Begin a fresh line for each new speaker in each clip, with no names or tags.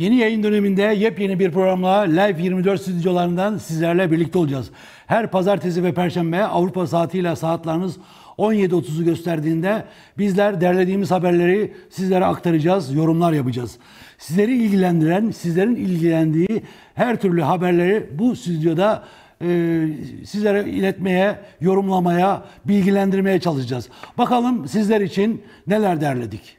Yeni yayın döneminde yepyeni bir programla Live 24 stüdyolarından sizlerle birlikte olacağız. Her pazartesi ve perşembe Avrupa saatiyle saatleriniz 17.30'u gösterdiğinde bizler derlediğimiz haberleri sizlere aktaracağız, yorumlar yapacağız. Sizleri ilgilendiren, sizlerin ilgilendiği her türlü haberleri bu stüdyoda sizlere iletmeye, yorumlamaya, bilgilendirmeye çalışacağız. Bakalım sizler için neler derledik.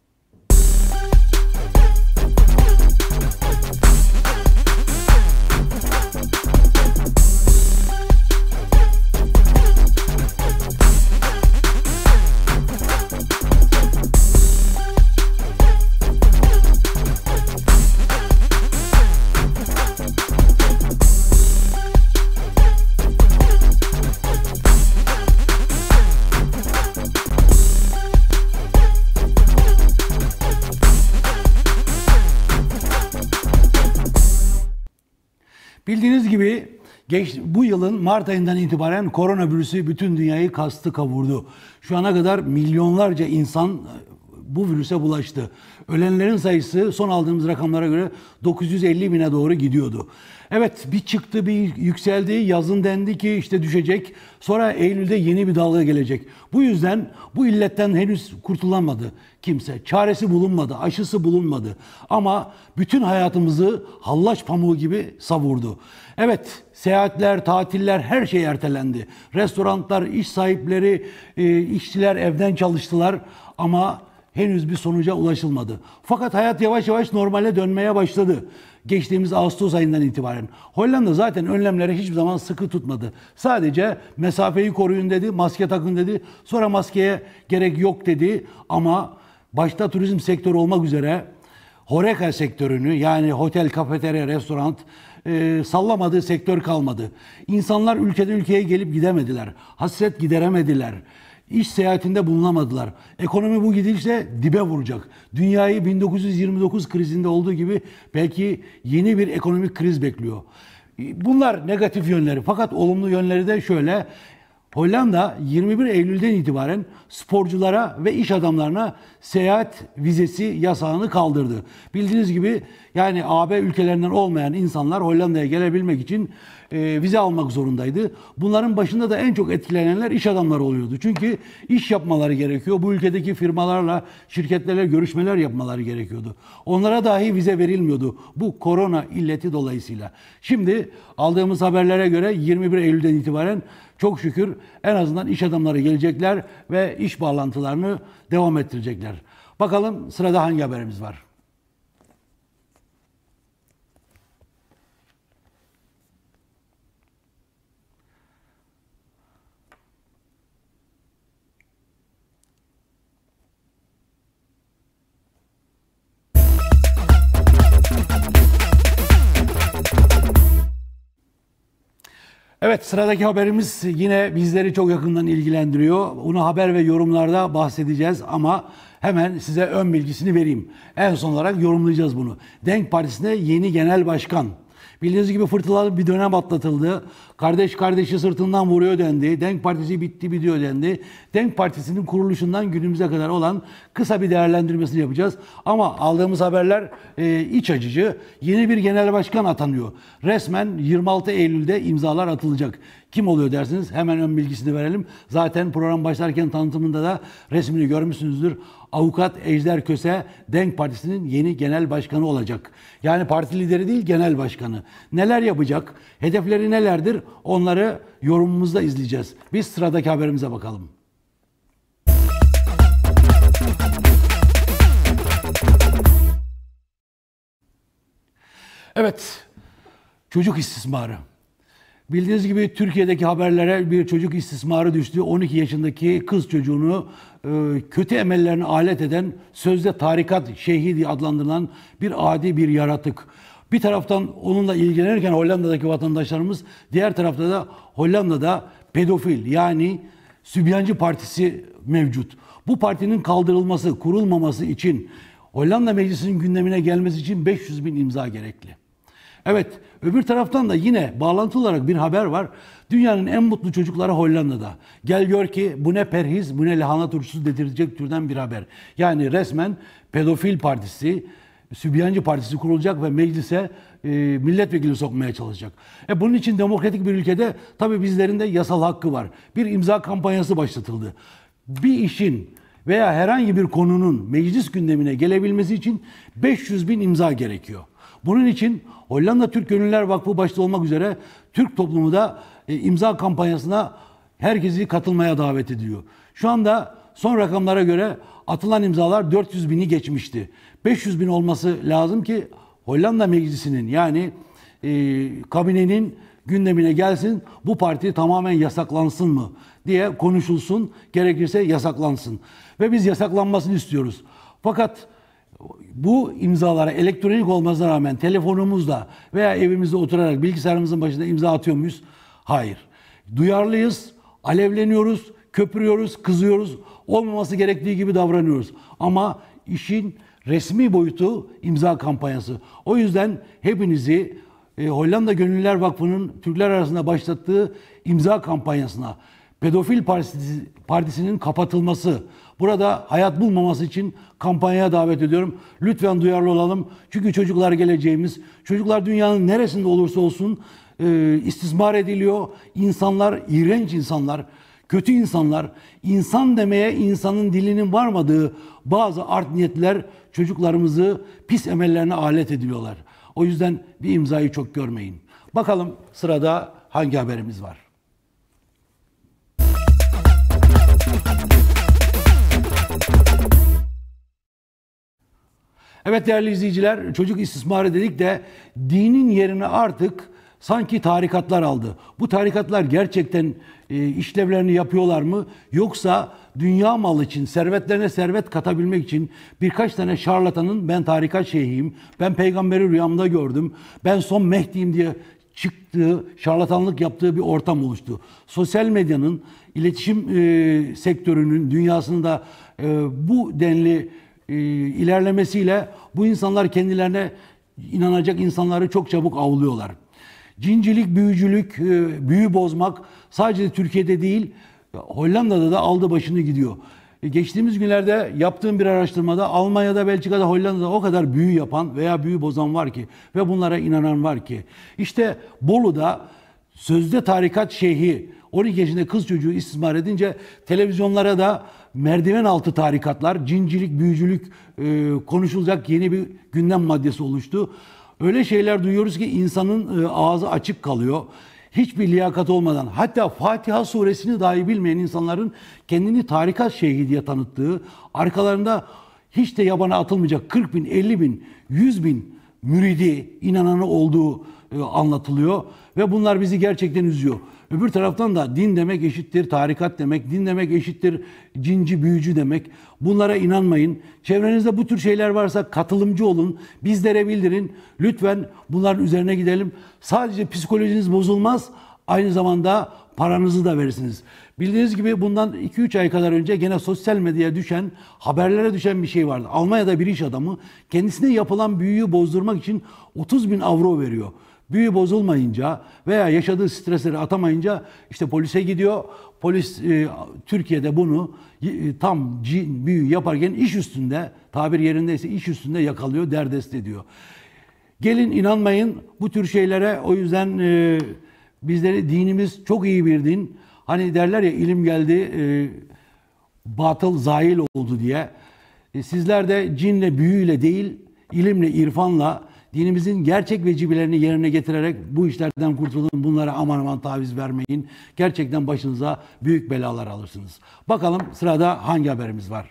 Bildiğiniz gibi bu yılın Mart ayından itibaren koronavirüsü bütün dünyayı kastı kavurdu. Şu ana kadar milyonlarca insan bu virüse bulaştı. Ölenlerin sayısı son aldığımız rakamlara göre 950 bine doğru gidiyordu. Evet, bir çıktı, bir yükseldi. Yazın dendi ki işte düşecek. Sonra Eylül'de yeni bir dalga gelecek. Bu yüzden bu illetten henüz kurtulamadı kimse. Çaresi bulunmadı, aşısı bulunmadı. Ama bütün hayatımızı hallaç pamuğu gibi savurdu. Evet, seyahatler, tatiller, her şey ertelendi. Restoranlar, iş sahipleri, işçiler evden çalıştılar ama henüz bir sonuca ulaşılmadı. Fakat hayat yavaş yavaş normale dönmeye başladı. Geçtiğimiz Ağustos ayından itibaren. Hollanda zaten önlemleri hiçbir zaman sıkı tutmadı. Sadece mesafeyi koruyun dedi, maske takın dedi. Sonra maskeye gerek yok dedi. Ama başta turizm sektörü olmak üzere HoReCa sektörünü, yani otel, kafeterya, restoran sallamadığı sektör kalmadı. İnsanlar ülkeden ülkeye gelip gidemediler. Hasret gideremediler. İş seyahatinde bulunamadılar. Ekonomi bu gidişle dibe vuracak. Dünyayı 1929 krizinde olduğu gibi belki yeni bir ekonomik kriz bekliyor. Bunlar negatif yönleri. Fakat olumlu yönleri de şöyle. Hollanda 21 Eylül'den itibaren sporculara ve iş adamlarına seyahat vizesi yasağını kaldırdı. Bildiğiniz gibi yani AB ülkelerinden olmayan insanlar Hollanda'ya gelebilmek için vize almak zorundaydı. Bunların başında da en çok etkilenenler iş adamları oluyordu. Çünkü iş yapmaları gerekiyor. Bu ülkedeki firmalarla, şirketlerle görüşmeler yapmaları gerekiyordu. Onlara dahi vize verilmiyordu bu korona illeti dolayısıyla. Şimdi aldığımız haberlere göre 21 Eylül'den itibaren çok şükür en azından iş adamları gelecekler ve iş bağlantılarını devam ettirecekler. Bakalım sırada hangi haberimiz var? Evet, sıradaki haberimiz yine bizleri çok yakından ilgilendiriyor. Bunu haber ve yorumlarda bahsedeceğiz ama hemen size ön bilgisini vereyim. En son olarak yorumlayacağız bunu. DENK Partisi'ne yeni genel başkan. Bildiğiniz gibi fırtınalı bir dönem atlatıldı. Kardeş kardeşi sırtından vuruyor dendi. DENK Partisi bitti bitiyor dendi. DENK Partisi'nin kuruluşundan günümüze kadar olan kısa bir değerlendirmesini yapacağız. Ama aldığımız haberler iç açıcı. Yeni bir genel başkan atanıyor. Resmen 26 Eylül'de imzalar atılacak. Kim oluyor dersiniz? Hemen ön bilgisini verelim. Zaten program başlarken tanıtımında da resmini görmüşsünüzdür. Avukat Ejder Köse, DENK Partisi'nin yeni genel başkanı olacak. Yani parti lideri değil, genel başkanı. Neler yapacak? Hedefleri nelerdir? Onları yorumumuzda izleyeceğiz. Biz sıradaki haberimize bakalım. Evet, çocuk istismarı. Bildiğiniz gibi Türkiye'deki haberlere bir çocuk istismarı düştü. 12 yaşındaki kız çocuğunu kötü emellerine alet eden, sözde tarikat şeyhi diye adlandırılan bir adi bir yaratık. Bir taraftan onunla ilgilenirken Hollanda'daki vatandaşlarımız, diğer tarafta da Hollanda'da pedofil yani Sübyancı Partisi mevcut. Bu partinin kaldırılması, kurulmaması için Hollanda Meclisi'nin gündemine gelmesi için 500 bin imza gerekli. Evet, öbür taraftan da yine bağlantılı olarak bir haber var. Dünyanın en mutlu çocukları Hollanda'da. Gel gör ki bu ne perhiz, bu ne lahana turşusu dedirtecek türden bir haber. Yani resmen pedofil partisi Sübyancı Partisi kurulacak ve meclise milletvekili sokmaya çalışacak. Bunun için demokratik bir ülkede tabii bizlerin de yasal hakkı var. Bir imza kampanyası başlatıldı. Bir işin veya herhangi bir konunun meclis gündemine gelebilmesi için 500 bin imza gerekiyor. Bunun için Hollanda Türk Gönüllüler Vakfı başta olmak üzere Türk toplumu da imza kampanyasına herkesi katılmaya davet ediyor. Şu anda son rakamlara göre atılan imzalar 400 bini geçmişti. 500 bin olması lazım ki Hollanda Meclisi'nin yani kabinenin gündemine gelsin, bu parti tamamen yasaklansın mı diye konuşulsun, gerekirse yasaklansın. Ve biz yasaklanmasını istiyoruz. Fakat bu imzalara elektronik olmasına rağmen telefonumuzla veya evimizde oturarak bilgisayarımızın başında imza atıyor muyuz? Hayır. Duyarlıyız, alevleniyoruz, köpürüyoruz, kızıyoruz. Olmaması gerektiği gibi davranıyoruz. Ama işin resmi boyutu imza kampanyası. O yüzden hepinizi Hollanda Gönüllüler Vakfı'nın Türkler arasında başlattığı imza kampanyasına, Pedofil Partisi'nin kapatılması, burada hayat bulmaması için kampanyaya davet ediyorum. Lütfen duyarlı olalım. Çünkü çocuklar geleceğimiz. Çocuklar dünyanın neresinde olursa olsun istismar ediliyor. İnsanlar, iğrenç insanlar, kötü insanlar, insan demeye insanın dilinin varmadığı bazı art niyetler çocuklarımızı pis emellerine alet ediyorlar. O yüzden bir imzayı çok görmeyin. Bakalım sırada hangi haberimiz var? Evet değerli izleyiciler, çocuk istismarı dedik de dinin yerine artık sanki tarikatlar aldı. Bu tarikatlar gerçekten işlevlerini yapıyorlar mı? Yoksa dünya malı için, servetlerine servet katabilmek için birkaç tane şarlatanın ben tarikat şeyhiyim, ben peygamberi rüyamda gördüm, ben son Mehdi'yim diye çıktığı, şarlatanlık yaptığı bir ortam oluştu. Sosyal medyanın, iletişim sektörünün, dünyasında bu denli ilerlemesiyle bu insanlar kendilerine inanacak insanları çok çabuk avlıyorlar. Cincilik, büyücülük, büyü bozmak sadece Türkiye'de değil, Hollanda'da da aldı başını gidiyor. Geçtiğimiz günlerde yaptığım bir araştırmada Almanya'da, Belçika'da, Hollanda'da o kadar büyü yapan veya büyü bozan var ki ve bunlara inanan var ki. İşte Bolu'da sözde tarikat şeyhi 12 yaşında kız çocuğu istismar edince televizyonlara da merdiven altı tarikatlar, cincilik, büyücülük konuşulacak yeni bir gündem maddesi oluştu. Öyle şeyler duyuyoruz ki insanın ağzı açık kalıyor. Hiçbir liyakat olmadan, hatta Fatiha suresini dahi bilmeyen insanların kendini tarikat şeyhi diye tanıttığı, arkalarında hiç de yabana atılmayacak 40 bin, 50 bin, 100 bin müridi, inananı olduğu anlatılıyor. Ve bunlar bizi gerçekten üzüyor. Öbür taraftan da din demek eşittir tarikat demek, din demek eşittir cinci, büyücü demek. Bunlara inanmayın. Çevrenizde bu tür şeyler varsa katılımcı olun, bizlere bildirin. Lütfen bunların üzerine gidelim. Sadece psikolojiniz bozulmaz, aynı zamanda paranızı da verirsiniz. Bildiğiniz gibi bundan 2-3 ay kadar önce gene sosyal medyaya düşen, haberlere düşen bir şey vardı. Almanya'da bir iş adamı kendisine yapılan büyüyü bozdurmak için 30 bin avro veriyor. Büyü bozulmayınca veya yaşadığı stresleri atamayınca işte polise gidiyor. Polis Türkiye'de bunu tam büyü yaparken iş üstünde, tabir yerindeyse iş üstünde yakalıyor, derdest ediyor. Gelin inanmayın bu tür şeylere. O yüzden bizleri dinimiz çok iyi bir din. Hani derler ya ilim geldi, batıl zail oldu diye. Sizler de cinle, büyüyle değil, ilimle, irfanla dinimizin gerçek vecibelerini yerine getirerek bu işlerden kurtulun. Bunlara aman aman taviz vermeyin. Gerçekten başınıza büyük belalar alırsınız. Bakalım sırada hangi haberimiz var?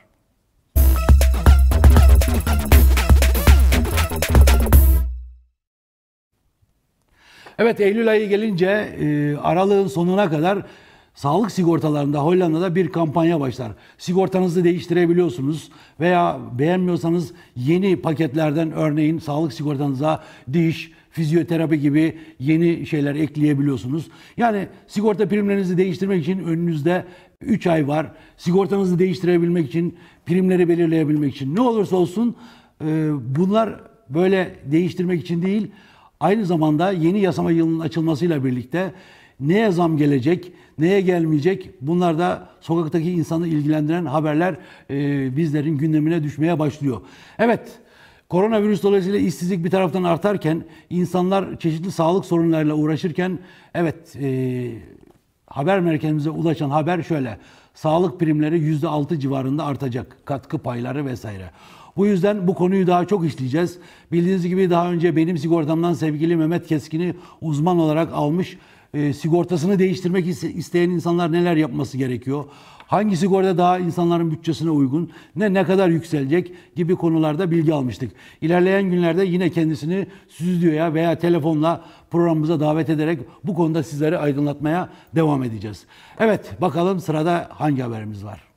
Evet, Eylül ayı gelince aralığın sonuna kadar sağlık sigortalarında Hollanda'da bir kampanya başlar. Sigortanızı değiştirebiliyorsunuz veya beğenmiyorsanız yeni paketlerden örneğin sağlık sigortanıza diş, fizyoterapi gibi yeni şeyler ekleyebiliyorsunuz. Yani sigorta primlerinizi değiştirmek için önünüzde 3 ay var. Sigortanızı değiştirebilmek için, primleri belirleyebilmek için ne olursa olsun bunlar böyle değiştirmek için değil, aynı zamanda yeni yasama yılının açılmasıyla birlikte neye zam gelecek, neye gelmeyecek, bunlar da sokaktaki insanı ilgilendiren haberler bizlerin gündemine düşmeye başlıyor. Evet, Koronavirüs dolayısıyla işsizlik bir taraftan artarken, insanlar çeşitli sağlık sorunlarıyla uğraşırken, evet, haber merkezimize ulaşan haber şöyle: sağlık primleri %6 civarında artacak, katkı payları vesaire. Bu yüzden bu konuyu daha çok işleyeceğiz. Bildiğiniz gibi daha önce benim sigortamdan sevgili Mehmet Keskin'i uzman olarak almış. Sigortasını değiştirmek isteyen insanlar neler yapması gerekiyor? Hangi sigorta daha insanların bütçesine uygun? Ne kadar yükselecek gibi konularda bilgi almıştık. İlerleyen günlerde yine kendisini stüdyoya veya telefonla programımıza davet ederek bu konuda sizleri aydınlatmaya devam edeceğiz. Evet, bakalım sırada hangi haberimiz var?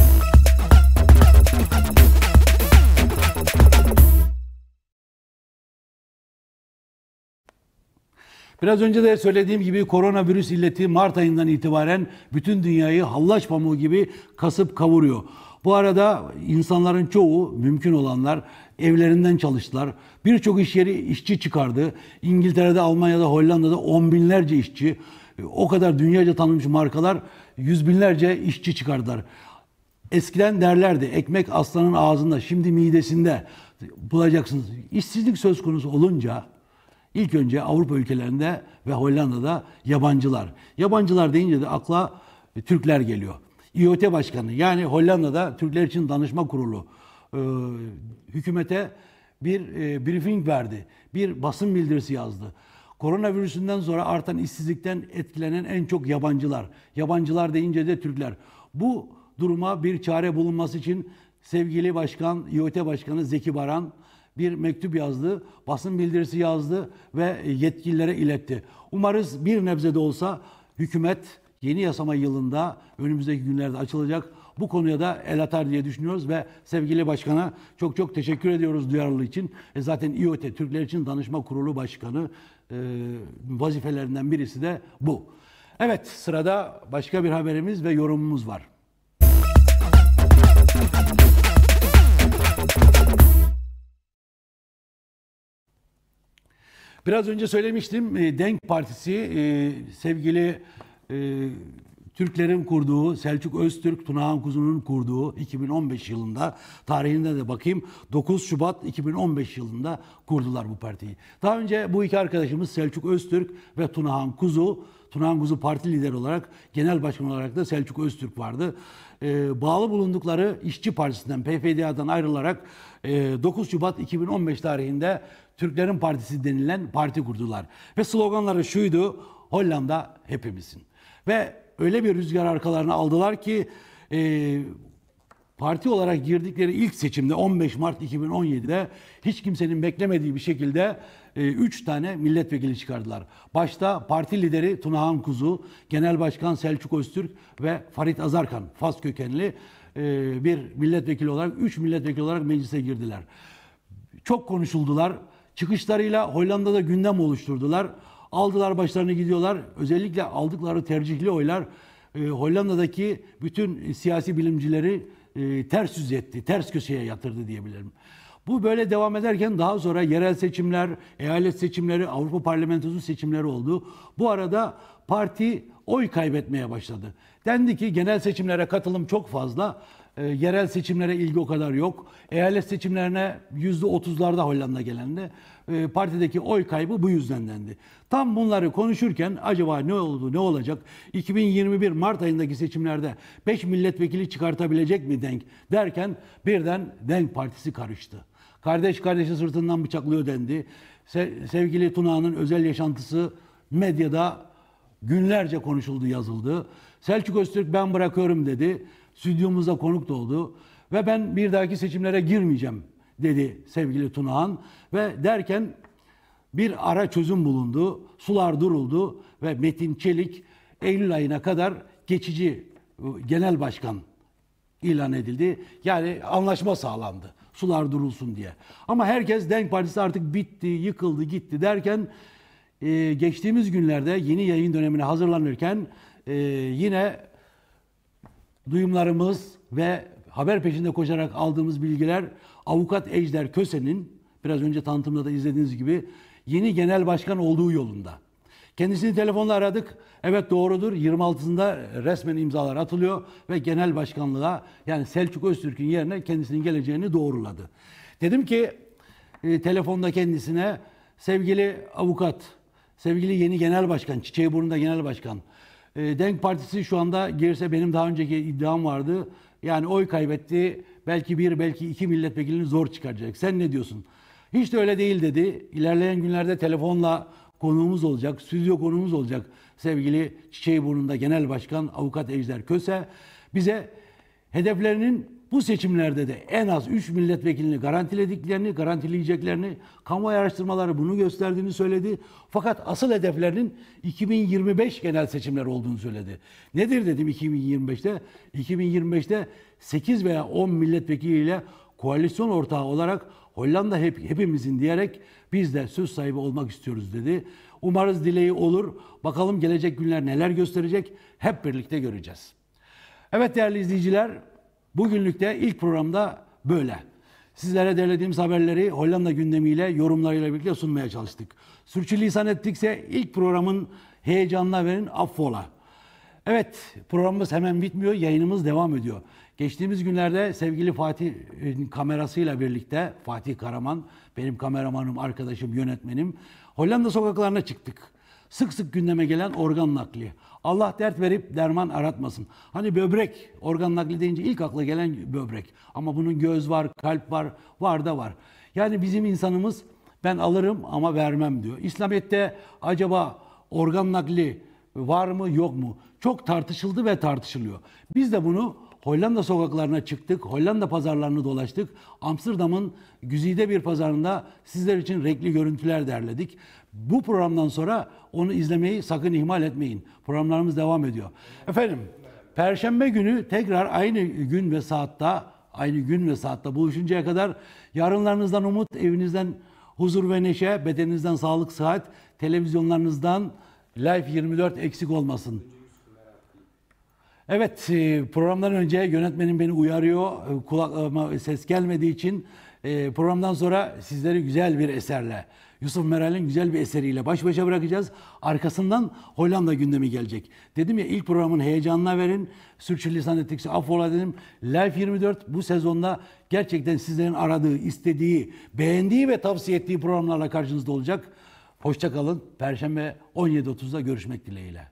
Biraz önce de söylediğim gibi koronavirüs illeti Mart ayından itibaren bütün dünyayı hallaç pamuğu gibi kasıp kavuruyor. Bu arada insanların çoğu, mümkün olanlar, evlerinden çalıştılar. Birçok iş yeri işçi çıkardı. İngiltere'de, Almanya'da, Hollanda'da on binlerce işçi, o kadar dünyaca tanınmış markalar yüz binlerce işçi çıkardılar. Eskiden derlerdi, ekmek aslanın ağzında, şimdi midesinde bulacaksınız. İşsizlik söz konusu olunca İlk önce Avrupa ülkelerinde ve Hollanda'da yabancılar. Yabancılar deyince de akla Türkler geliyor. İOT Başkanı, yani Hollanda'da Türkler için Danışma Kurulu hükümete bir briefing verdi. Bir basın bildirisi yazdı. Koronavirüsünden sonra artan işsizlikten etkilenen en çok yabancılar. Yabancılar deyince de Türkler. Bu duruma bir çare bulunması için sevgili başkan, İOT Başkanı Zeki Baran bir mektup yazdı, basın bildirisi yazdı ve yetkililere iletti. Umarız bir nebze de olsa hükümet yeni yasama yılında önümüzdeki günlerde açılacak. Bu konuya da el atar diye düşünüyoruz ve sevgili başkana çok çok teşekkür ediyoruz duyarlılığı için. Zaten İOT, Türkler için Danışma Kurulu Başkanı, vazifelerinden birisi de bu. Evet, sırada başka bir haberimiz ve yorumumuz var. Biraz önce söylemiştim, DENK Partisi sevgili Türklerin kurduğu, Selçuk Öztürk, Tunahan Kuzu'nun kurduğu 2015 yılında, tarihinde de bakayım, 9 Şubat 2015 yılında kurdular bu partiyi. Daha önce bu iki arkadaşımız Selçuk Öztürk ve Tunahan Kuzu, Tunahan Kuzu parti lideri olarak, genel başkan olarak da Selçuk Öztürk vardı. Bağlı bulundukları İşçi Partisi'nden, PFDA'dan ayrılarak 9 Şubat 2015 tarihinde Türklerin Partisi denilen parti kurdular. Ve sloganları şuydu: Hollanda hepimizin. Ve öyle bir rüzgar arkalarına aldılar ki parti olarak girdikleri ilk seçimde 15 Mart 2017'de hiç kimsenin beklemediği bir şekilde 3 tane milletvekili çıkardılar. Başta parti lideri Tunahan Kuzu, genel başkan Selçuk Öztürk ve Farit Azarkan, Fas kökenli bir milletvekili olarak, 3 milletvekili olarak meclise girdiler. Çok konuşuldular. Çıkışlarıyla Hollanda'da gündem oluşturdular. Aldılar başlarını gidiyorlar. Özellikle aldıkları tercihli oylar Hollanda'daki bütün siyasi bilimcileri ters yüz etti, ters köşeye yatırdı diyebilirim. Bu böyle devam ederken daha sonra yerel seçimler, eyalet seçimleri, Avrupa Parlamentosu seçimleri oldu. Bu arada parti oy kaybetmeye başladı. Dendi ki genel seçimlere katılım çok fazla, yerel seçimlere ilgi o kadar yok. Eyalet seçimlerine %30'larda Hollanda gelendi. Partideki oy kaybı bu yüzden dendi. Tam bunları konuşurken acaba ne oldu, ne olacak? 2021 Mart ayındaki seçimlerde 5 milletvekili çıkartabilecek mi DENK derken birden DENK Partisi karıştı. Kardeş kardeşi sırtından bıçaklıyor dendi. Sevgili Tuna'nın özel yaşantısı medyada günlerce konuşuldu, yazıldı. Selçuk Öztürk ben bırakıyorum dedi. Stüdyomuzda konuk da oldu. Ve ben bir dahaki seçimlere girmeyeceğim dedi sevgili Tunahan. Ve derken bir ara çözüm bulundu. Sular duruldu ve Metin Çelik Eylül ayına kadar geçici genel başkan ilan edildi. Yani anlaşma sağlandı. Sular durulsun diye. Ama herkes DENK Partisi artık bitti, yıkıldı, gitti derken geçtiğimiz günlerde yeni yayın dönemine hazırlanırken yine duyumlarımız ve haber peşinde koşarak aldığımız bilgiler Avukat Ejder Köse'nin biraz önce tanıtımda da izlediğiniz gibi yeni genel başkan olduğu yolunda. Kendisini telefonla aradık. Evet doğrudur. 26'sında resmen imzalar atılıyor ve genel başkanlığa, yani Selçuk Öztürk'ün yerine kendisinin geleceğini doğruladı. Dedim ki telefonda kendisine sevgili avukat, sevgili yeni genel başkan, Çiçeğiburnu'nda genel başkan. Denk Partisi şu anda girse benim daha önceki iddiam vardı. Yani oy kaybetti. Belki bir, belki iki milletvekilini zor çıkaracak. Sen ne diyorsun? Hiç de öyle değil dedi. İlerleyen günlerde telefonla konuğumuz olacak, stüdyo konuğumuz olacak sevgili Çiçeğiburnu'nda Genel Başkan Avukat Ejder Köse. Bize hedeflerinin bu seçimlerde de en az 3 milletvekilini garantilediklerini, garantileyeceklerini, kamuoyu araştırmaları bunu gösterdiğini söyledi. Fakat asıl hedeflerinin 2025 genel seçimler olduğunu söyledi. Nedir dedim 2025'te? 2025'te 8 veya 10 milletvekiliyle koalisyon ortağı olarak Hollanda hepimizin diyerek biz de söz sahibi olmak istiyoruz dedi. Umarız dileği olur. Bakalım gelecek günler neler gösterecek? Hep birlikte göreceğiz. Evet değerli izleyiciler, bugünlük de ilk programda böyle. Sizlere derlediğimiz haberleri Hollanda gündemiyle, yorumlarıyla birlikte sunmaya çalıştık. Sürçülisan ettikse ilk programın heyecanına verin affola. Evet, programımız hemen bitmiyor, yayınımız devam ediyor. Geçtiğimiz günlerde sevgili Fatih'in kamerasıyla birlikte, Fatih Karaman, benim kameramanım, arkadaşım, yönetmenim, Hollanda sokaklarına çıktık. Sık sık gündeme gelen organ nakli. Allah dert verip derman aratmasın. Hani böbrek, organ nakli deyince ilk akla gelen böbrek. Ama bunun göz var, kalp var, var da var. Yani bizim insanımız ben alırım ama vermem diyor. İslamiyet'te acaba organ nakli var mı yok mu? Çok tartışıldı ve tartışılıyor. Biz de bunu Hollanda sokaklarına çıktık, Hollanda pazarlarını dolaştık. Amsterdam'ın güzide bir pazarında sizler için renkli görüntüler derledik. Bu programdan sonra onu izlemeyi sakın ihmal etmeyin. Programlarımız devam ediyor. Efendim, Perşembe günü tekrar aynı gün ve saatte buluşuncaya kadar yarınlarınızdan umut, evinizden huzur ve neşe, bedeninizden sağlık, sıhhat, televizyonlarınızdan Life 24 eksik olmasın. Evet, programdan önce yönetmenim beni uyarıyor. Kulağıma ses gelmediği için programdan sonra sizleri güzel bir eserle, Yusuf Meral'in güzel bir eseriyle baş başa bırakacağız. Arkasından Hollanda gündemi gelecek. Dedim ya ilk programın heyecanına verin. Sürçülisan ettikse affola dedim. Life 24 bu sezonda gerçekten sizlerin aradığı, istediği, beğendiği ve tavsiye ettiği programlarla karşınızda olacak. Hoşça kalın. Perşembe 17.30'da görüşmek dileğiyle.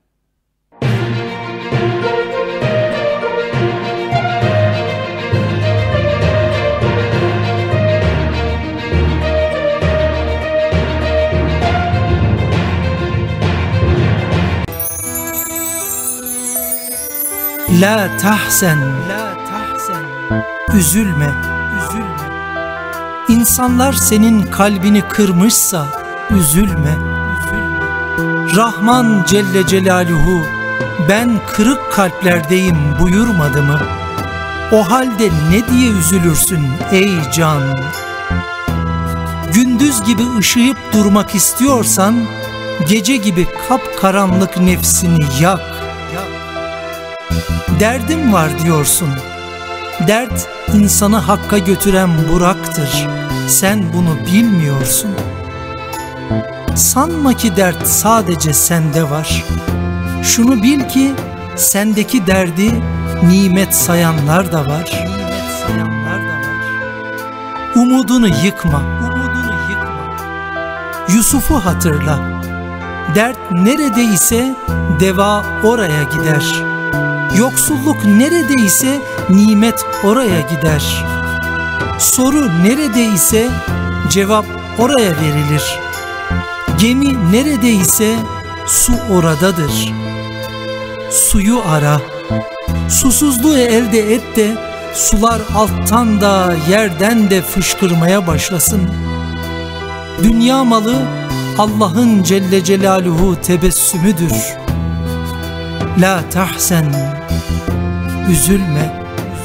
La tahzen, üzülme, İnsanlar senin kalbini kırmışsa üzülme. Rahman Celle Celaluhu ben kırık kalplerdeyim buyurmadı mı? O halde ne diye üzülürsün ey can? Gündüz gibi ışıyıp durmak istiyorsan gece gibi kapkaranlık nefsini yak. Derdim var diyorsun. Dert insanı hakka götüren buraktır. Sen bunu bilmiyorsun. Sanma ki dert sadece sende var. Şunu bil ki sendeki derdi nimet sayanlar da var. Umudunu yıkma. Yusuf'u hatırla. Dert neredeyse deva oraya gider. Yoksulluk neredeyse nimet oraya gider. Soru neredeyse cevap oraya verilir. Gemi neredeyse su oradadır. Suyu ara. Susuzluğu elde et de sular alttan da yerden de fışkırmaya başlasın. Dünya malı Allah'ın Celle Celaluhu tebessümüdür. La tahsen, üzülme.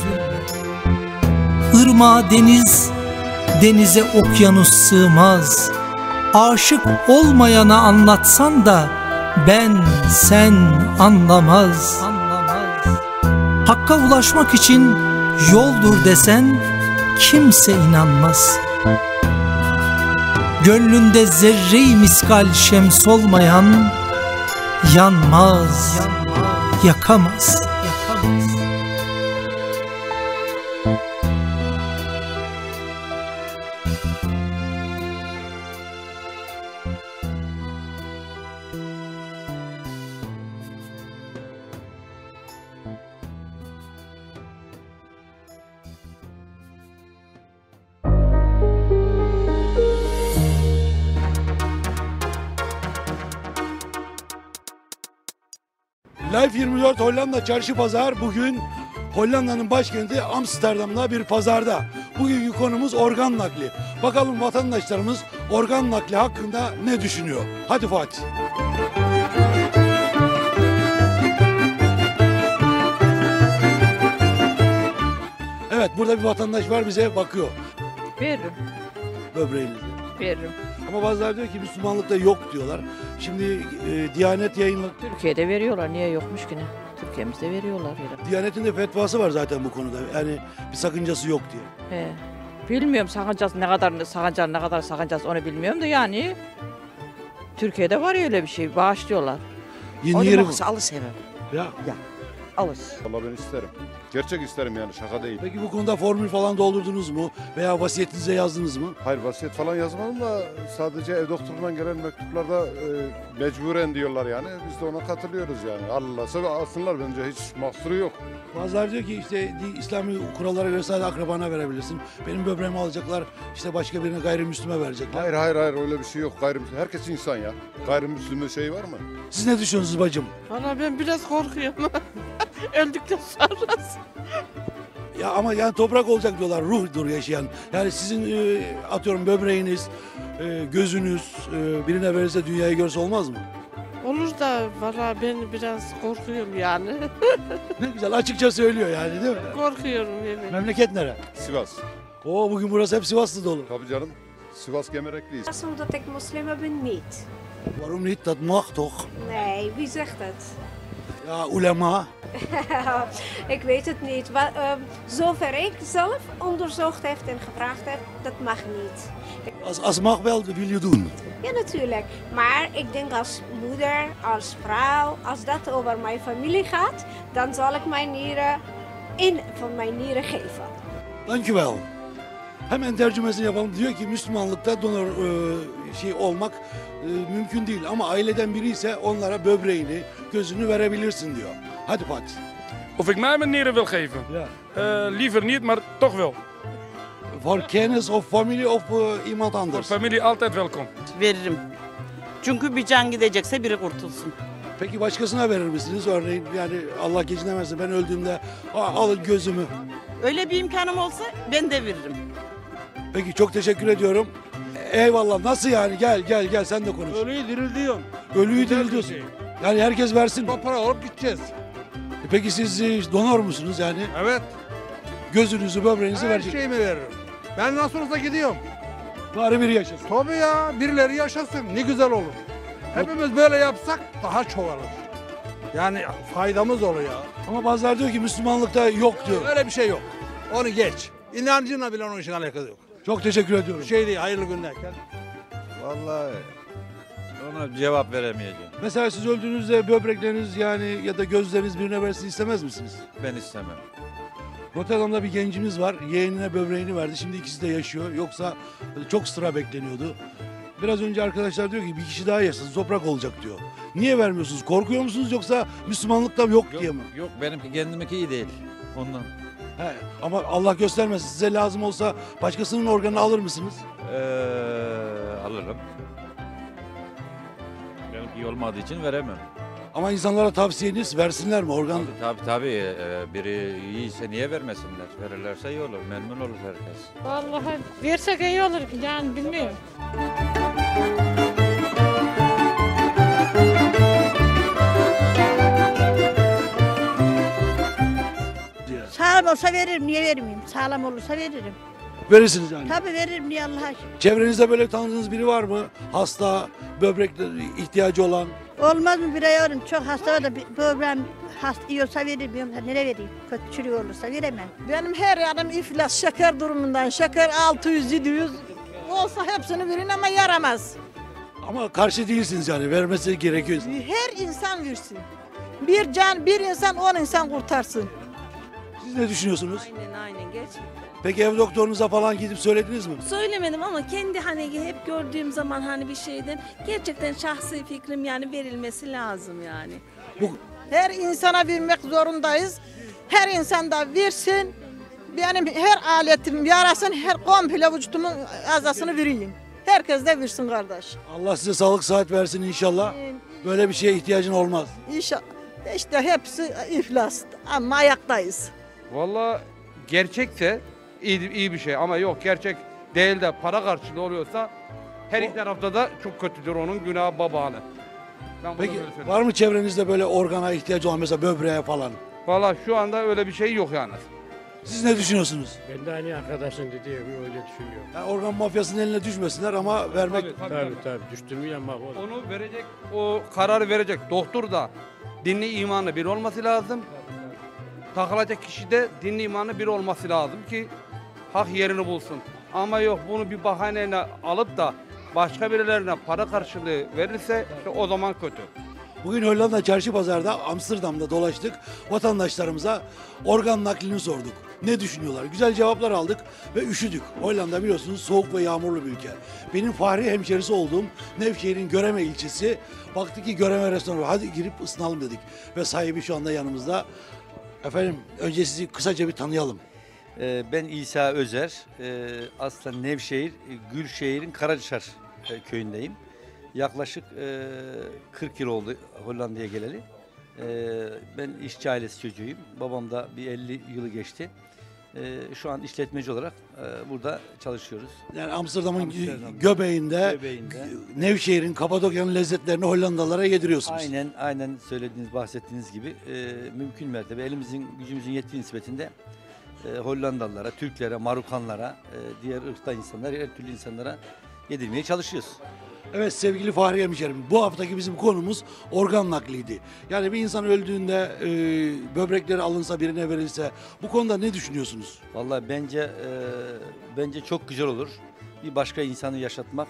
Irmağa deniz, denize okyanus sığmaz. Aşık olmayana anlatsan da ben, sen anlamaz. Hakka ulaşmak için yoldur desen kimse inanmaz. Gönlünde zerre-i miskal şems olmayan yanmaz, yakamaz.
Life 24 Hollanda Çarşı Pazar bugün Hollanda'nın başkenti Amsterdam'da bir pazarda. Bugünkü konumuz organ nakli. Bakalım vatandaşlarımız organ nakli hakkında ne düşünüyor? Hadi Fatih. Evet, burada bir vatandaş var, bize bakıyor
Veririm,
böbreğinizi.
veririm.
Ama bazıları diyor ki Müslümanlıkta yok diyorlar. Şimdi Diyanet yayınladı.
Türkiye'de veriyorlar, niye yokmuş ki ne? Türkiye'mizde veriyorlar.
Diyanet'in de fetvası var zaten bu konuda. Yani bir sakıncası yok diye.
He. Bilmiyorum sakıncası ne kadar sakıncası onu bilmiyorum da yani Türkiye'de var ya öyle bir şey, bağışlıyorlar.
Yeni yeri bu.
Alı sever.
Ya.
Alız.
Vallahi ben isterim. Gerçek isterim yani, şaka değil.
Peki bu konuda formül falan doldurdunuz mu? Veya vasiyetinize yazdınız mı?
Hayır, vasiyet falan yazmadım da sadece ev doktorundan gelen mektuplarda mecburen diyorlar yani. Biz de ona katılıyoruz yani. Allah'sa alsınlar, bence hiç mahsuru yok.
Bazıları diyor ki işte İslami kurallara göre sadece akrabana verebilirsin. Benim böbreğimi alacaklar, işte başka birine gayrimüslime verecekler.
Hayır öyle bir şey yok. Gayrimüslim. Herkes insan ya. Gayrimüslimde şey var mı?
Siz ne düşünüyorsunuz bacım?
Valla ben biraz korkuyorum. Öldükten sonrası.
Ya ama yani toprak olacak diyorlar, ruhdur yaşayan. Yani sizin atıyorum böbreğiniz, gözünüz birine verirse dünyayı görse olmaz mı?
Olur da valla ben biraz korkuyorum yani.
Ne güzel, açıkça söylüyor yani, değil mi?
Korkuyorum evet.
Memleket nere?
Sivas.
Oo, bugün burası hep Sivaslı dolu.
Tabii canım. Sivas Gemerekliyiz.
Omdat ik moslim ben niet.
Warum nicht? Dat mag toch?
Nee, wie zegt het?
Ya ulema.
Ik weet het niet. Zover ik zelf onderzocht heb en gevraagd heb, dat mag niet.
Als mag wel, dat wil je doen.
Ja, natuurlijk. Maar ik denk als moeder, als vrouw, als dat over mijn familie gaat, dan zal ik mijn nieren van mijn nieren geven.
Dankjewel. Hemen tercümesini yapalım. Diyor ki Müslümanlıkta donör olmak mümkün değil. Ama aileden biri ise onlara böbreğini, gözünü verebilirsin diyor. Hadi Fatih.
Of ik mij mijn nieren wil geven?
Ja.
Liever niet, maar toch wel.
For kennis of family of iemand
Voor
anders.
familie altijd welkom.
Veririm. Çünkü bir can gidecekse biri kurtulsun.
Peki başkasına verir misiniz? Örneğin yani Allah gecinemezse ben öldüğümde alın gözümü.
Öyle bir imkanım olsa ben de veririm.
Peki çok teşekkür ediyorum. Eyvallah. Nasıl yani? Gel sen de konuş.
Ölüyü diriliyorsun.
Ölüyü
Güzel bir
diriliyorsun.
şey.
Yani herkes versin.
Toprağı alıp gideceğiz.
Peki siz donör musunuz yani?
Evet.
Gözünüzü, böbreğinizi
Her
verecek.
şeyimi veririm. Ben nasıl olsa gidiyorum.
Bari biri yaşasın.
Tabii ya, birileri yaşasın. Ne güzel olur. Hepimiz böyle yapsak daha çoğalır. Yani faydamız olur ya.
Ama bazıları diyor ki Müslümanlıkta yok diyor.
Öyle bir şey yok. Onu geç. İnancınla bile onun için alakası yok.
Çok teşekkür ediyorum.
Bir şey değil, hayırlı günler.
Vallahi ona cevap veremeyeceğim.
Mesela siz öldüğünüzde böbrekleriniz yani ya da gözleriniz birine versin istemez misiniz?
Ben istemem.
Rotterdam'da bir gencimiz var. Yeğenine böbreğini verdi. Şimdi ikisi de yaşıyor. Yoksa çok sıra bekleniyordu. Biraz önce arkadaşlar diyor ki bir kişi daha yaşasın, toprak olacak diyor. Niye vermiyorsunuz? Korkuyor musunuz yoksa Müslümanlıkta yok diye mi?
Yok benimki kendimki iyi değil. Ondan.
He, ama Allah göstermesin, size lazım olsa başkasının organını alır mısınız?
Alırım. Benimki iyi olmadığı için veremem.
Ama insanlara tavsiyeniz versinler mi organ?
Tabii. Biri iyiyse niye vermesinler? Verirlerse iyi olur. Memnun olur herkes.
Vallahi versek iyi olur yani bilmiyorum.
Sağlam olsa veririm, niye vermeyeyim? Sağlam olursa veririm.
Verirsiniz yani.
Tabii veririm, niye Allah aşkına?
Çevrenizde böyle tanıdığınız biri var mı? Hasta, böbrek ihtiyacı olan.
Olmaz mı biliyorum, çok hasta var da böbreğim iyi olsa veririm, yoksa nereye vereyim? Kötü çürüyor olursa veremem.
Benim her yanım iflas, şeker durumundan, şeker 600-700 olsa hepsini verin ama yaramaz.
Ama karşı değilsiniz yani, vermesi gerekiyor.
Her insan versin. Bir can, bir insan, 10 insan kurtarsın.
Siz ne düşünüyorsunuz?
Aynen gerçekten.
Peki ev doktorunuza falan gidip söylediniz mi?
Söylemedim ama kendi hani hep gördüğüm zaman hani bir şeyden gerçekten şahsi fikrim yani verilmesi lazım yani.
Her insana vermek zorundayız. Her insan da versin. Benim her aletim yarasın, her komple vücudumun azasını vereyim. Herkes de versin kardeş.
Allah size sağlık sıhhat versin inşallah. Böyle bir şeye ihtiyacın olmaz.
İnşallah. İşte hepsi iflas ama ayaktayız.
Vallahi gerçekse iyi bir şey ama yok gerçek değil de para karşılığı oluyorsa her iki tarafta da çok kötüdür, onun günahı babanı.
Peki var mı çevrenizde böyle organa ihtiyacı olan, mesela böbreğe falan?
Vallahi şu anda öyle bir şey yok yani.
Siz ne düşünüyorsunuz?
Ben de aynı arkadaşın dediği gibi öyle düşünüyorum.
Yani organ mafyasının eline düşmesinler ama vermek...
Tabii düştü mü yanmak olur.
Onu verecek, o kararı verecek doktor da dinli imanı bir olması lazım. Takılacak kişi de dinli imanı bir olması lazım ki hak yerini bulsun. Ama yok, bunu bir bahaneyle alıp da başka birilerine para karşılığı verirse işte o zaman kötü.
Bugün Hollanda Çarşı Pazar'da Amsterdam'da dolaştık. Vatandaşlarımıza organ naklini sorduk. Ne düşünüyorlar? Güzel cevaplar aldık ve üşüdük. Hollanda biliyorsunuz soğuk ve yağmurlu bir ülke. Benim fahri hemşerisi olduğum Nevşehir'in Göreme ilçesi. Baktık ki Göreme restoranı var. Hadi girip ısınalım dedik. Ve sahibi şu anda yanımızda. Efendim önce sizi kısaca bir tanıyalım.
Ben İsa Özer. Aslında Nevşehir, Gülşehir'in Karacaşar köyündeyim. Yaklaşık 40 yıl oldu Hollanda'ya geleli. Ben işçi ailesi çocuğuyum. Babam da bir 50 yılı geçti. Şu an işletmeci olarak burada çalışıyoruz.
Yani Amsterdam'ın göbeğinde Nevşehir'in, Kapadokya'nın lezzetlerini Hollandalılara yediriyorsunuz.
Aynen söylediğiniz, bahsettiğiniz gibi mümkün mertebe elimizin, gücümüzün yettiği nispetinde Hollandalılara, Türklere, Marukanlara, diğer ırkta insanlara, her türlü insanlara yedirmeye çalışıyoruz.
Evet sevgili Fahri hemşerim, bu haftaki bizim konumuz organ nakliydi. Yani bir insan öldüğünde böbrekleri alınsa, birine verilse, bu konuda ne düşünüyorsunuz?
Vallahi bence çok güzel olur. Bir başka insanı yaşatmak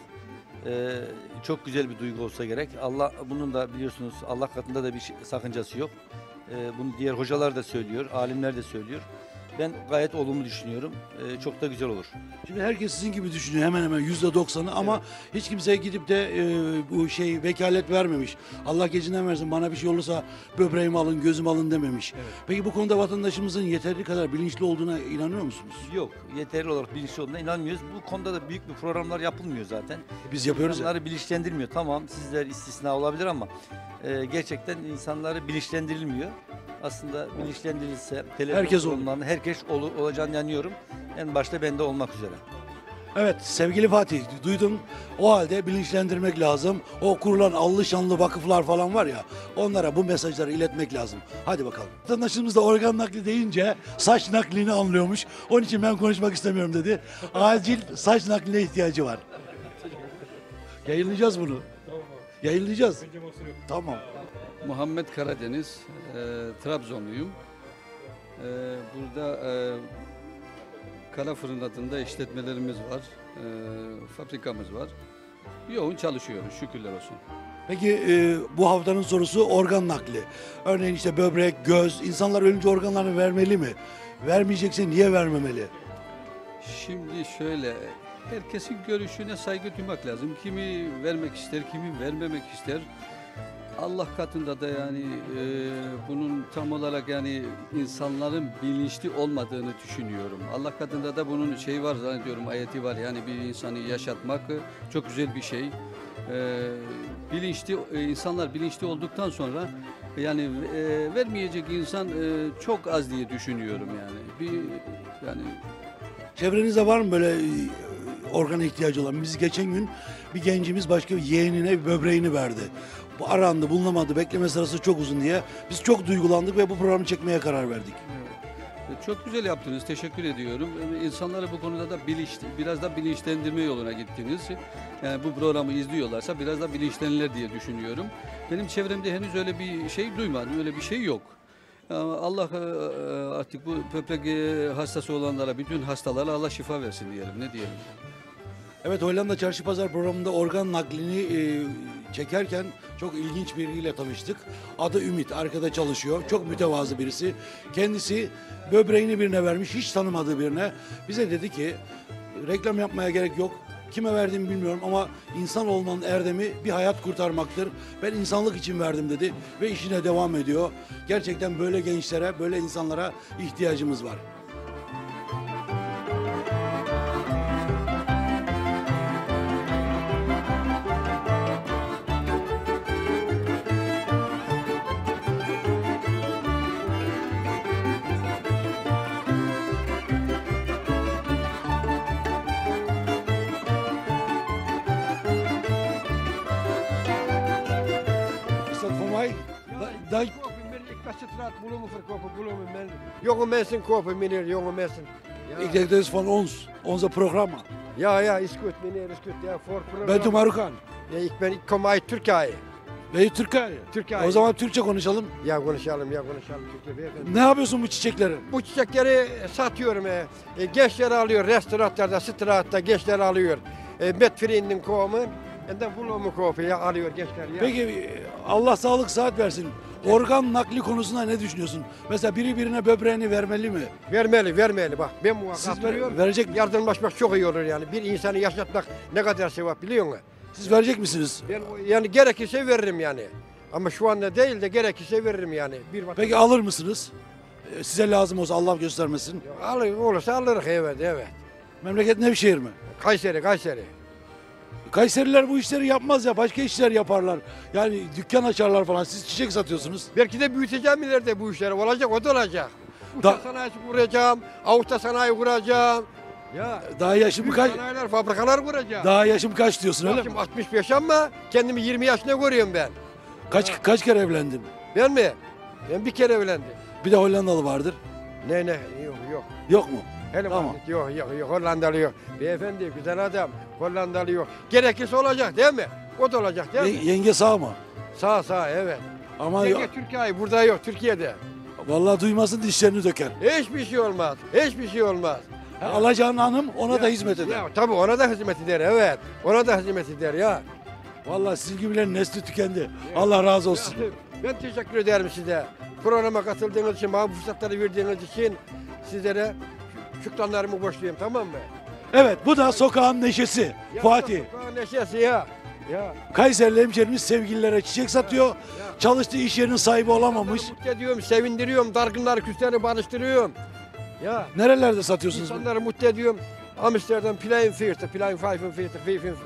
çok güzel bir duygu olsa gerek. Allah bunun da biliyorsunuz Allah katında da bir sakıncası yok. Bunu diğer hocalar da söylüyor, alimler de söylüyor. Ben gayet olumlu düşünüyorum. Çok da güzel olur.
Şimdi herkes sizin gibi düşünüyor hemen hemen %90'ı ama hiç kimseye gidip de bu vekalet vermemiş. Allah gecinden versin, bana bir şey olursa böbreğimi alın, gözümü alın dememiş. Evet. Peki bu konuda vatandaşımızın yeteri kadar bilinçli olduğuna inanıyor musunuz?
Yok, yeterli olarak bilinçli olduğuna inanmıyoruz. Bu konuda da büyük bir programlar yapılmıyor zaten.
Biz yapıyoruz.
İnsanları bilinçlendirmiyor. Tamam, sizler istisna olabilir ama gerçekten insanları bilinçlendirilmiyor. Aslında bilinçlendirilse
herkes
olacağını inanıyorum. En başta bende olmak üzere.
Evet sevgili Fatih, duydum. O halde bilinçlendirmek lazım. O kurulan allı şanlı vakıflar falan var ya, onlara bu mesajları iletmek lazım. Hadi bakalım. Vatandaşımız da organ nakli deyince saç naklini anlıyormuş. Onun için ben konuşmak istemiyorum dedi. Acil saç nakline ihtiyacı var. Yayınlayacağız bunu. Yayınlayacağız. Tamam.
Muhammed Karadeniz, Trabzonluyum. Burada Kara Fırın adında işletmelerimiz var, fabrikamız var. Yoğun çalışıyoruz, şükürler olsun.
Peki bu haftanın sorusu organ nakli. Örneğin işte böbrek, göz, insanlar ölünce organlarını vermeli mi? Vermeyecekse niye vermemeli?
Şimdi şöyle, herkesin görüşüne saygı duymak lazım. Kimi vermek ister, kimi vermemek ister. Allah katında da yani bunun tam olarak yani insanların bilinçli olmadığını düşünüyorum. Allah katında da bunun şeyi var zannediyorum, ayeti var. Yani bir insanı yaşatmak çok güzel bir şey. İnsanlar bilinçli olduktan sonra yani vermeyecek insan çok az diye düşünüyorum yani.
Çevrenizde var mı böyle organa ihtiyacı olan? Biz geçen gün bir gencimiz başka bir yeğenine bir böbreğini verdi. Bu arandı, bulunamadı, bekleme sırası çok uzun diye. Biz çok duygulandık ve bu programı çekmeye karar verdik.
Evet. Çok güzel yaptınız, teşekkür ediyorum. İnsanları bu konuda da biraz da bilinçlendirme yoluna gittiniz. Yani bu programı izliyorlarsa biraz da bilinçlenirler diye düşünüyorum. Benim çevremde henüz öyle bir şey duymadım, öyle bir şey yok. Allah artık bu böbrek hastası olanlara, bütün hastalara Allah şifa versin diyelim, ne diyelim.
Evet, Hollanda Çarşı Pazar programında organ naklini çekerken çok ilginç biriyle tanıştık. Adı Ümit, arkada çalışıyor. Çok mütevazı birisi. Kendisi böbreğini birine vermiş, hiç tanımadığı birine. Bize dedi ki, reklam yapmaya gerek yok. Kime verdiğimi bilmiyorum ama insan olmanın erdemi bir hayat kurtarmaktır. Ben insanlık için verdim dedi ve işine devam ediyor. Gerçekten böyle gençlere, böyle insanlara ihtiyacımız var. Da
Ik was straat bloemen verkopen, bloemen mensen. Jonge mensen kopen, meneer, jonge mensen.
ik denk dat is van ons, onze programma.
Ja, is goed, meneer, is goed. Ja, voor programma.
Bent u Marokkaan?
Ja, ik kom uit Turkije.
Ben je Türkiye?
Türkiye.
O zaman Türkçe konuşalım.
Ya konuşalım, Türkçe beyefendi.
Ne yapıyorsun bu çiçekleri?
Bu çiçekleri satıyorum. Gençler alıyor, restoranlarda, stratta gençler alıyor. Metfri'nin kovumu, enden bloemen kopen, ya alıyor gençler. Ya.
Peki Allah sağlık sıhhat versin. Organ nakli konusunda ne düşünüyorsun? Mesela biri birine böbreğini vermeli mi?
Vermeli bak. Ben bu
Siz
katılıyorum.
verecek mi?
Yardımlaşmak çok iyi olur yani. Bir insanı yaşatmak ne kadar sevap biliyor musun?
Siz verecek misiniz?
Ben yani gerekirse veririm yani. Ama şu anda değil de gerekirse veririm yani.
Peki alır mısınız? Size lazım olsa Allah göstermesin.
Olursa alırız evet.
Memleket Nevşehir mi?
Kayseri.
Kayseriler bu işleri yapmaz ya, başka işler yaparlar. Yani dükkan açarlar falan, siz çiçek satıyorsunuz.
Belki de büyüteceğim ileride bu işleri. Olacak, o da olacak.
Da-
Uçak sanayisi kuracağım, avuçta sanayi kuracağım. Ya
Daha yaşım
büyük
kaç?
sanayiler, fabrikalar kuracağım.
Daha yaşım kaç diyorsun öyle mi?
Yaşım 65 ama kendimi 20 yaşında görüyorum ben.
Kaç kere evlendin?
Ben mi? Ben bir kere evlendim.
Bir de Hollandalı vardır.
Ne yok.
Yok mu?
Hele
Tamam.
yok Hollandalı yok. Beyefendi güzel adam Hollandalı yok. Gerekirse olacak değil mi? O da olacak değil mi?
Yenge sağ mı?
Sağ evet.
Ama
Yenge Türkiye burada yok Türkiye'de.
vallahi duymasın dişlerini döker.
Hiçbir şey olmaz.
Alacağın hanım ona da hizmet eder.
Ya, tabii ona da hizmet eder evet. Ona da hizmet eder ya.
Vallahi sizin gibilerin nesli tükendi. Allah razı olsun.
Ben teşekkür ederim size. Programa katıldığınız için, bana bu fırsatları verdiğiniz için sizlere şükranlarımı borçluyum, tamam mı?
Evet, bu da sokağın neşesi. Fatih.
Sokağın neşesi ya.
Kayserili hemşerimiz sevgililere çiçek satıyor. Çalıştığı iş yerinin sahibi olamamış.
Mutlu ediyorum, sevindiriyorum, dargınları, küsleri barıştırıyorum. Ya.
Nerelerde satıyorsunuz bunu?
İnsanları mutlu ediyorum. Amsterdam, Pleinveertig, Pleinvijfenveertig.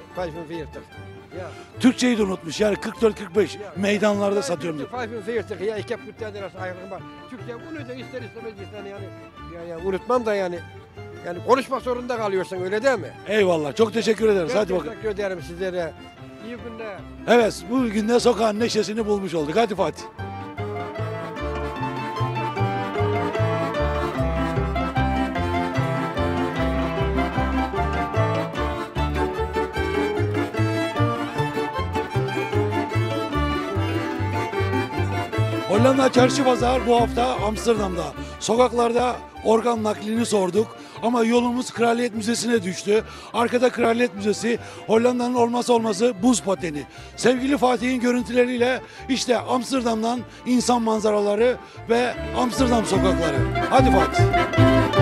Ya.
Türkçeyi de unutmuş. Yani 44-45 meydanlarda satıyorum diyor.
45 ya, ik heb goed tijd als eigenlijk maar. Türkçe bunu da ister istemez yani. Ya unutmam da yani. Yani konuşmak zorunda kalıyorsun öyle değil mi?
Eyvallah. Çok teşekkür ederiz. Hadi bakalım.
Teşekkür ederim sizlere. İyi günler.
Evet, bugün de sokağın neşesini bulmuş olduk. Hadi Fatih. Hollanda Çarşı Pazar bu hafta Amsterdam'da. Sokaklarda organ naklini sorduk ama yolumuz Kraliyet Müzesi'ne düştü. Arkada Kraliyet Müzesi, Hollanda'nın olmazsa olmazı buz pateni. Sevgili Fatih'in görüntüleriyle işte Amsterdam'dan insan manzaraları ve Amsterdam sokakları. Hadi Fatih.